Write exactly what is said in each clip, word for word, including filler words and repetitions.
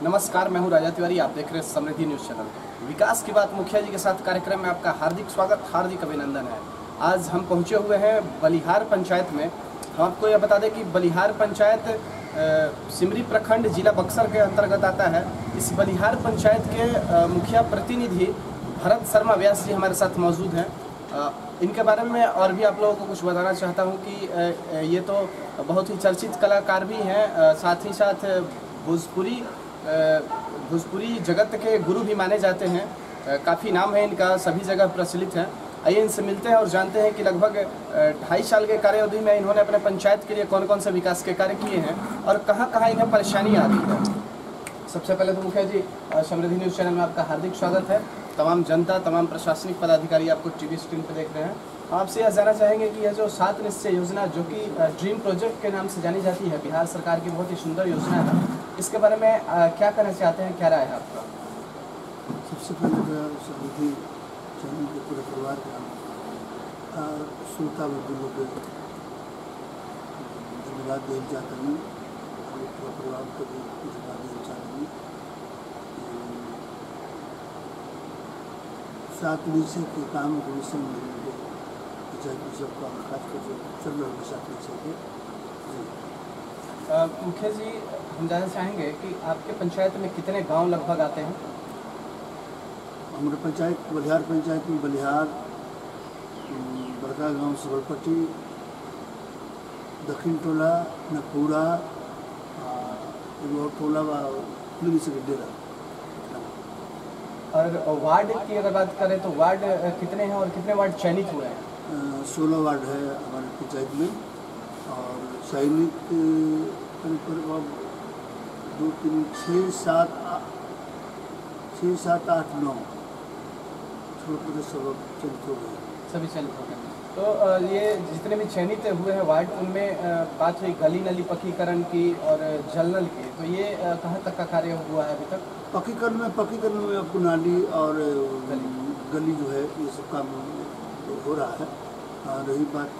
नमस्कार, मैं हूं राजा तिवारी। आप देख रहे हैं समृद्धि न्यूज़ चैनल। विकास की बात मुखिया जी के साथ कार्यक्रम में आपका हार्दिक स्वागत, हार्दिक अभिनंदन है। आज हम पहुंचे हुए हैं बलिहार पंचायत में। हम आपको यह बता दें कि बलिहार पंचायत सिमरी प्रखंड जिला बक्सर के अंतर्गत आता है। इस बलिहार पंचायत के मुखिया प्रतिनिधि भरत शर्मा व्यास जी हमारे साथ मौजूद हैं। इनके बारे में और भी आप लोगों को कुछ बताना चाहता हूं कि ये तो बहुत ही चर्चित कलाकार भी हैं, साथ ही साथ भोजपुरी भोजपुरी जगत के गुरु भी माने जाते हैं। काफ़ी नाम है इनका, सभी जगह प्रचलित है। आइए इनसे मिलते हैं और जानते हैं कि लगभग ढाई साल के कार्यावधि में इन्होंने अपने पंचायत के लिए कौन कौन से विकास के कार्य किए हैं और कहां कहां इन्हें परेशानी आ रही है। सबसे पहले तो मुखिया जी, समृद्धि न्यूज़ चैनल में आपका हार्दिक स्वागत है। तमाम जनता, तमाम प्रशासनिक पदाधिकारी आपको टीवी स्क्रीन पर देख रहे हैं। आपसे यह जानना चाहेंगे कि यह जो सात निश्चय योजना, जो कि ड्रीम प्रोजेक्ट के नाम से जानी जाती है, बिहार सरकार की बहुत ही सुंदर योजना है, इसके बारे में आ, क्या कहना चाहते हैं, क्या राय है आपका? सबसे पहले तो समृद्धि चैनल के पूरे परिवार का श्रोता वर्गों को धन्यवाद देना चाहता हूँ और पूरे परिवार को भी धन्यवाद देना चाहता हूँ। सात निश्चय के काम के विषय में सबका खास कर चल रहे सात निश्चय के। मुखिया जी, हम जानना चाहेंगे कि आपके पंचायत में कितने गांव लगभग आते हैं? हमारे पंचायत बलिहार पंचायत में बलिहार, बड़का गांव सबलपट्टी, दक्षिण टोला, नकूरा, और टोला पुलिस से डेरा। और वार्ड की अगर बात करें तो वार्ड कितने हैं और कितने वार्ड चयनित हुए हैं? सोलह वार्ड है हमारे पंचायत में और चयनित करीब दो तीन छः सात छः सात आठ नौ थोड़ा पूरे सब चयनित हो गए, सभी चयनित हो गए। तो ये जितने भी चयनित हुए हैं वार्ड, उनमें बात हुई गली नली पक्कीकरण की और जल नल की, तो ये कहाँ तक का कार्य हुआ है अभी तक? पक्कीकरण में पक्कीकरण में आपको नाली और गली गली जो है ये सब काम हो रहा है। और रही बात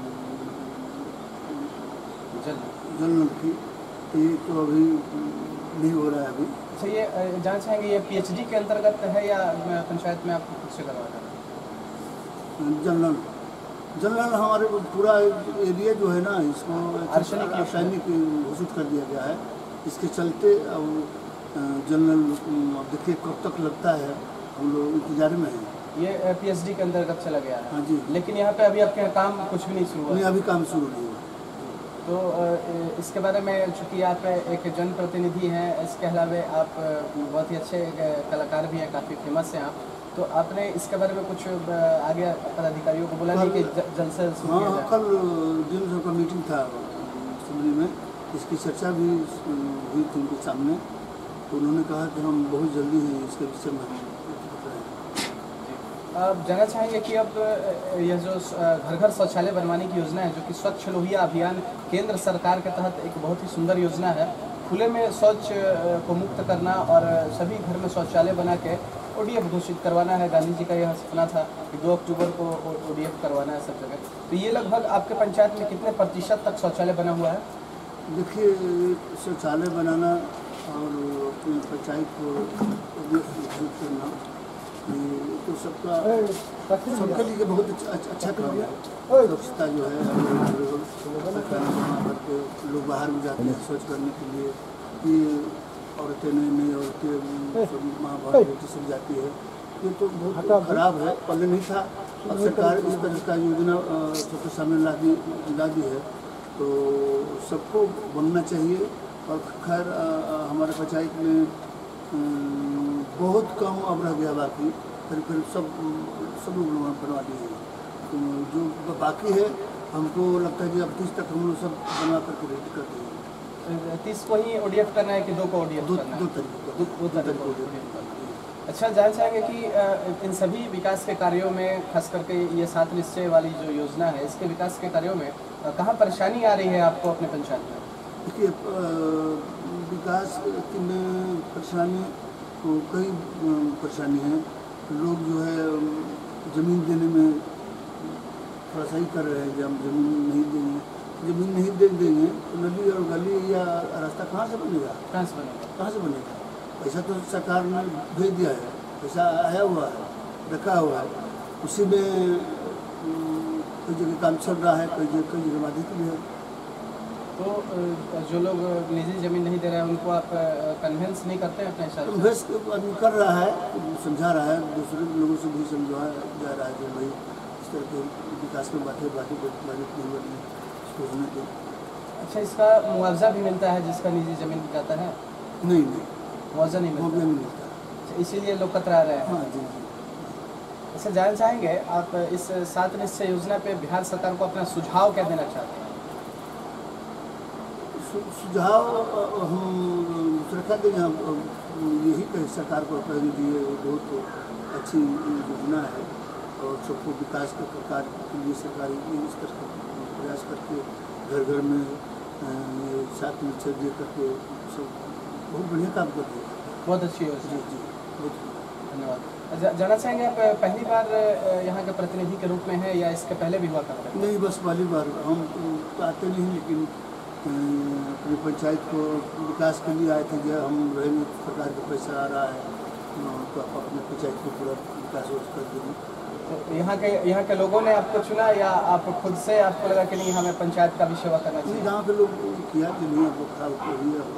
जल जल नल की, तो ये तो अभी नहीं हो रहा है अभी। अच्छा, ये जानना चाहेंगे ये पीएचडी के अंतर्गत है या पंचायत में आपको खुद से करवाना है? जल नल जल नल हमारे पूरा एरिया जो है ना, इसको रासायनिक घोषित कर दिया गया है। इसके चलते अब जल नल देखिए कब तक लगता है, हम लोग इंतजार में हैं। ये पीएचडी के अंतर्गत चला गया है? हाँ जी। लेकिन यहाँ पे अभी आपके काम कुछ भी नहीं शुरू हुआ? नहीं, अभी काम शुरू नहीं हुआ। तो इसके बारे में, चूँकि आप एक जनप्रतिनिधि हैं, इसके अलावा आप बहुत ही अच्छे कलाकार भी हैं, काफ़ी फेमस हैं आप, तो आपने इसके बारे में कुछ आगे पदाधिकारियों को बोला नहीं कि जल्द से जल्द? हाँ, कल जिला का मीटिंग था असेंबली में, इसकी चर्चा भी हुई थी उनके सामने, तो उन्होंने कहा कि हम बहुत जल्दी हैं इसके विषय में। आप जानना चाहेंगे कि अब यह जो घर घर शौचालय बनवाने की योजना है, जो कि स्वच्छ लोहिया अभियान केंद्र सरकार के तहत एक बहुत ही सुंदर योजना है, खुले में शौच को मुक्त करना और सभी घर में शौचालय बना के ओडीएफ घोषित करवाना है। गांधी जी का यह सपना था कि दो अक्टूबर को ओडीएफ करवाना है सब जगह। तो ये लगभग आपके पंचायत में कितने प्रतिशत तक शौचालय बना हुआ है? देखिए, शौचालय बनाना और अपने पंचायत को घोषित करना, ये तो सबका सबके लिए बहुत अच्छा काम है। स्वच्छता जो है करके लोग बाहर भी जाते हैं स्वच्छ करने के लिए। ये औरतें, नई नई औरतें, माँ बाप सब जाती है, ये तो बहुत खराब है। पहले नहीं था, अब सरकार इस तरह का योजना सबके सामने ला दी ला दी है, तो सबको बनना चाहिए। और खैर हमारे पंचायत में बहुत कम अब रह गया, बाकी फिर फिर सब सब लोग बनवा दिए हैं। तो जो बाकी है, हमको लगता है कि अब तीस तक हम लोग सब बनवा करके रेडी कर देंगे। तीस को ही ओडीएफ करना है कि दो को ओडीएफ दो करना है? दो तरीके दो तरीके। अच्छा, जान चाहेंगे कि इन सभी विकास के कार्यों में, खास करके ये सात निश्चय वाली जो योजना है, इसके विकास के कार्यों में कहाँ परेशानी आ रही है आपको अपने पंचायत में? देखिए, विकास में परेशानी तो कई परेशानी है। लोग जो है ज़मीन देने में थोड़ा सही कर रहे हैं कि हम ज़मीन नहीं देंगे, ज़मीन नहीं दे देंगे तो नली और गली या रास्ता कहाँ से बनेगा? कहाँ से बनेगा? कहाँ से बनेगा? पैसा तो सरकार ने भेज दिया है, पैसा आया हुआ है, रखा हुआ है, उसी में कई जगह काम चल रहा है, कई जगह कई जगह बाधित भी है। तो अ, जो लोग निजी ज़मीन नहीं दे रहे हैं उनको आप कन्वेंस नहीं करते हैं अपने हिसाब से? कन्वेंस आदमी कर रहा है, समझा रहा है, दूसरे लोगों से भी समझाया जा रहा है कि भाई इस तरह के विकास में बातें बातें बाधित नहीं बनी सोचने के। अच्छा, इसका मुआवजा भी मिलता है जिसका निजी ज़मीन जाता है? नहीं नहीं मुआवजा नहीं मुआवजा मिलता? नहीं मिलता। अच्छा, इसीलिए लोग कतरा रहे हैं। हाँ जी जी। अच्छा, जानना चाहेंगे आप इस सात निश्चय योजना पे बिहार सरकार को अपना सुझाव क्या देना चाहते हैं? सुझाव हम सुरक्षा के यहाँ यही कहे सरकार को कहेंगे कि ये बहुत अच्छी योजना है और सबको विकास के प्रकार के लिए सरकार इस तरह का प्रयास करके घर घर में ये सात निश्चय दे करके सब बहुत बढ़िया काम कर रही है। बहुत अच्छी योजना। जी जी बहुत धन्यवाद। जा- जानना चाहेंगे आप पहली बार यहाँ के प्रतिनिधि के रूप में है या इसके पहले भी हुआ करते हैं? नहीं, बस पहली बार हम तो आते नहीं, लेकिन अपनी पंचायत को विकास के लिए आए थे कि हम रहेंगे, सरकार का पैसा आ रहा है तो आप अपने पंचायत को पूरा विकास कर देंगे। तो यहाँ के यहाँ के लोगों ने आपको चुना या आप खुद से आपको लगा कि नहीं हमें पंचायत का भी सेवा करना चाहिए? गाँव के लोग किया कि नहीं आपको खराब हो रही है,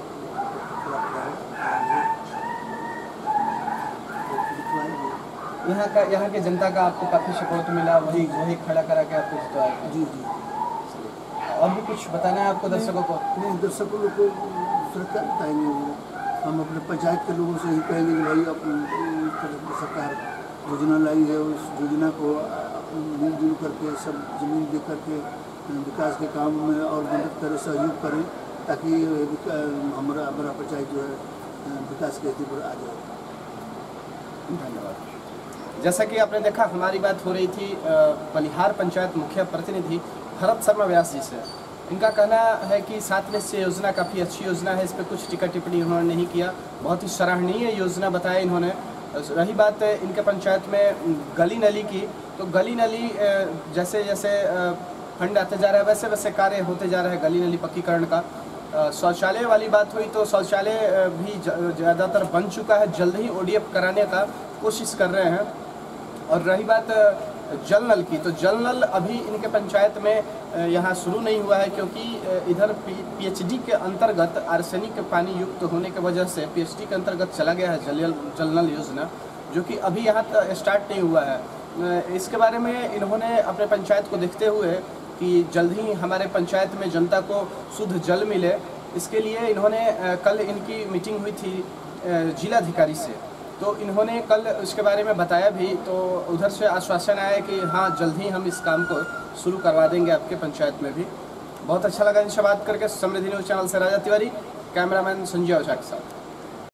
यहाँ का यहाँ की जनता का आपको काफ़ी सपोर्ट मिला, वही वही खड़ा करा के आपको जितवाया? जी जी। और भी कुछ बताना है आपको दर्शकों को? नहीं, दर्शकों लोग को सुरक्षा बताएंगे, हम अपने पंचायत के लोगों से ही कहेंगे कि भाई अब सरकार योजना लाई है, उस योजना को मिलजुल करके सब जमीन दे करके विकास के काम में और मदद करें, सहयोग करें, ताकि हमारा हमारा पंचायत जो है विकास के स्थिति पर आ जाए। धन्यवाद। जैसा कि आपने देखा, हमारी बात हो रही थी बलिहार पंचायत मुखिया प्रतिनिधि भरत शर्मा व्यास जी से। इनका कहना है कि सात निश्चय योजना काफ़ी अच्छी योजना है, इस पर कुछ टिक्का टिप्पणी उन्होंने नहीं किया, बहुत ही सराहनीय योजना बताया इन्होंने। रही बात इनके पंचायत में गली नली की, तो गली नली जैसे जैसे फंड आते जा रहा है वैसे वैसे कार्य होते जा रहे हैं गली नली पक्कीकरण का। शौचालय वाली बात हुई तो शौचालय भी ज़्यादातर बन चुका है, जल्द ही ओडीएफ कराने का कोशिश कर रहे हैं। और रही बात जल नल की, तो जल नल अभी इनके पंचायत में यहाँ शुरू नहीं हुआ है, क्योंकि इधर पीएचडी के अंतर्गत आर्सेनिक पानी युक्त होने की वजह से पीएचडी के अंतर्गत चला गया है जल जल नल योजना, जो कि अभी यहाँ तक स्टार्ट नहीं हुआ है। इसके बारे में इन्होंने अपने पंचायत को देखते हुए कि जल्द ही हमारे पंचायत में जनता को शुद्ध जल मिले, इसके लिए इन्होंने कल इनकी मीटिंग हुई थी जिलाधिकारी से, तो इन्होंने कल इसके बारे में बताया भी, तो उधर से आश्वासन आया कि हाँ जल्द ही हम इस काम को शुरू करवा देंगे आपके पंचायत में भी। बहुत अच्छा लगा इनसे बात करके। समृद्धि न्यूज़ चैनल से राजा तिवारी, कैमरामैन संजय ओझा के साथ।